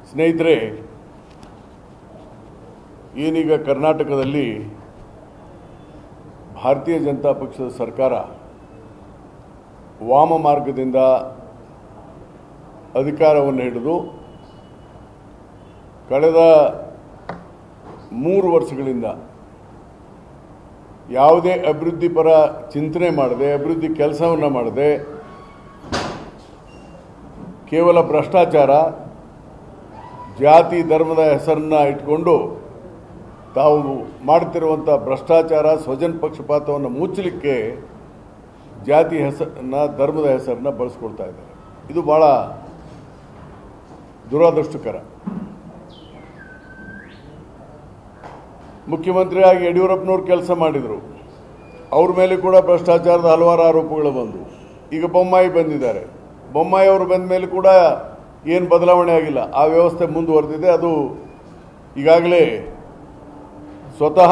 ಸ್ನೇಹಿತರೆ, ಏನೀಗ ಕರ್ನಾಟಕದಲ್ಲಿ ಭಾರತೀಯ ಜನತಾ ಪಕ್ಷದ ಸರ್ಕಾರ ವಾಮ ಮಾರ್ಗದಿಂದ ಅಧಿಕಾರವನ್ನು ಹಿಡಿದು ಕಳೆದ 3 ವರ್ಷಗಳಿಂದ ಯಾವುದೇ ಅಭಿವೃದ್ಧಿ ಪರ ಚಿಂತನೆ ಮಾಡದೆ, ಅಭಿವೃದ್ಧಿ ಕೆಲಸವನ್ನು ಮಾಡದೆ, ಕೇವಲ ಭ್ರಷ್ಟಾಚಾರ, ಜಾತಿ ಧರ್ಮದ ಹೆಸರನ್ನ ಇಟ್ಕೊಂಡು ತಾವು ಮಾಡುತ್ತಿರುವಂಥ ಭ್ರಷ್ಟಾಚಾರ, ಸ್ವಜನ ಪಕ್ಷಪಾತವನ್ನು ಮುಚ್ಚಲಿಕ್ಕೆ ಜಾತಿ ಹೆಸರನ್ನ, ಧರ್ಮದ ಹೆಸರನ್ನ ಬಳಸ್ಕೊಳ್ತಾ ಇದ್ದಾರೆ. ಇದು ಬಹಳ ದುರದೃಷ್ಟಕರ. ಮುಖ್ಯಮಂತ್ರಿಯಾಗಿ ಯಡಿಯೂರಪ್ಪನವರು ಕೆಲಸ ಮಾಡಿದರು. ಅವ್ರ ಮೇಲೆ ಕೂಡ ಭ್ರಷ್ಟಾಚಾರದ ಹಲವಾರು ಆರೋಪಗಳು ಬಂದವು. ಈಗ ಬೊಮ್ಮಾಯಿ ಬಂದಿದ್ದಾರೆ. ಬೊಮ್ಮಾಯಿ ಅವರು ಬಂದ ಮೇಲೆ ಕೂಡ ಏನು ಬದಲಾವಣೆ ಆಗಿಲ್ಲ. ಆ ವ್ಯವಸ್ಥೆ ಮುಂದುವರೆದಿದೆ. ಅದು ಈಗಾಗಲೇ ಸ್ವತಃ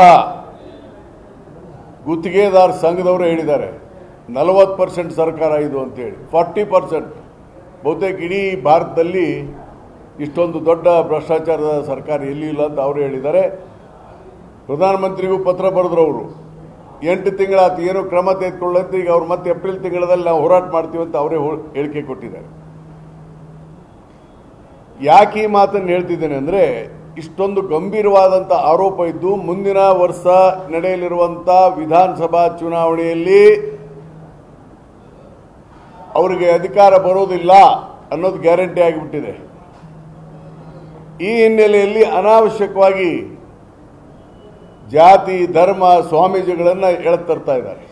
ಗುತ್ತಿಗೆದಾರ ಸಂಘದವರೇ ಹೇಳಿದ್ದಾರೆ 40% ಸರ್ಕಾರ ಇದು ಅಂತೇಳಿ. 40% ಬಹುತೇಕ ಇಡೀ ಭಾರತದಲ್ಲಿ ಇಷ್ಟೊಂದು ದೊಡ್ಡ ಭ್ರಷ್ಟಾಚಾರದ ಸರ್ಕಾರ ಎಲ್ಲಿ ಇಲ್ಲ ಅಂತ ಅವರು ಹೇಳಿದ್ದಾರೆ. ಪ್ರಧಾನಮಂತ್ರಿಗೂ ಪತ್ರ ಬರೆದ್ರು. ಅವರು 8 ತಿಂಗಳಾಯ್ತು, ಏನೋ ಕ್ರಮ ತೆಗೆದುಕೊಳ್ಳಂತ. ಈಗ ಅವ್ರು ಮತ್ತೆ ಏಪ್ರಿಲ್ ತಿಂಗಳಲ್ಲಿ ನಾವು ಹೋರಾಟ ಮಾಡ್ತೀವಿ ಅಂತ ಅವರೇ ಹೇಳಿಕೆ ಕೊಟ್ಟಿದ್ದಾರೆ. ಯಾಕೆ ಈ ಮಾತನ್ನು ಹೇಳ್ತಿದ್ದೇನೆ ಅಂದರೆ, ಇಷ್ಟೊಂದು ಗಂಭೀರವಾದಂಥ ಆರೋಪ ಇದ್ದು ಮುಂದಿನ ವರ್ಷ ನಡೆಯಲಿರುವಂಥ ವಿಧಾನಸಭಾ ಚುನಾವಣೆಯಲ್ಲಿ ಅವರಿಗೆ ಅಧಿಕಾರ ಬರೋದಿಲ್ಲ ಅನ್ನೋದು ಗ್ಯಾರಂಟಿ ಆಗಿಬಿಟ್ಟಿದೆ. ಈ ಹಿನ್ನೆಲೆಯಲ್ಲಿ ಅನಾವಶ್ಯಕವಾಗಿ ಜಾತಿ ಧರ್ಮ ಸ್ವಾಮೀಜಿಗಳನ್ನು ಎಳೆತರ್ತಾ ಇದ್ದಾರೆ.